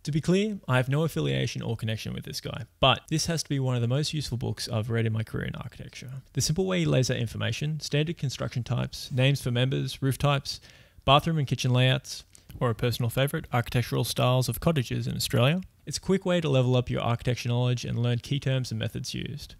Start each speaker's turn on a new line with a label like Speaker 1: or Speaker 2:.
Speaker 1: To be clear, I have no affiliation or connection with this guy, but this has to be one of the most useful books I've read in my career in architecture. The simple way he lays out information, standard construction types, names for members, roof types, bathroom and kitchen layouts, or a personal favourite, architectural styles of cottages in Australia. It's a quick way to level up your architecture knowledge and learn key terms and methods used.